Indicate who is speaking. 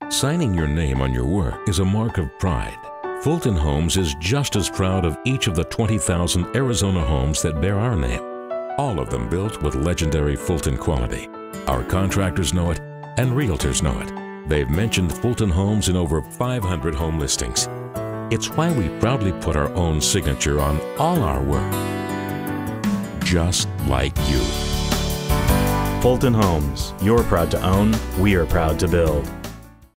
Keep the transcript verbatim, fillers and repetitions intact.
Speaker 1: Signing your name on your work is a mark of pride. Fulton Homes is just as proud of each of the twenty thousand Arizona homes that bear our name. All of them built with legendary Fulton quality. Our contractors know it, and realtors know it. They've mentioned Fulton Homes in over five hundred home listings. It's why we proudly put our own signature on all our work. Just like you.
Speaker 2: Fulton Homes. You're proud to own, we are proud to build.